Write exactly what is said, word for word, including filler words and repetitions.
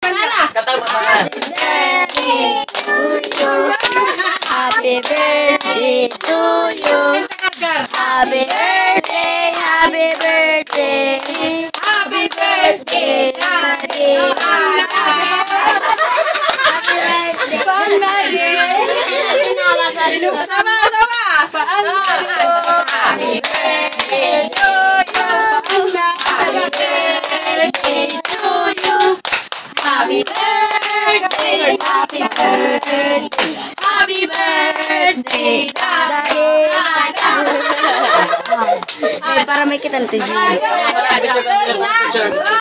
Happy birthday to you. Happy birthday, happy birthday. Happy birthday, happy Sama, sama. Paano? Happy birthday to you. Happy birthday to you. Happy birthday, happy birthday. Happy birthday, Daddy. Ay, para may kitang tijin.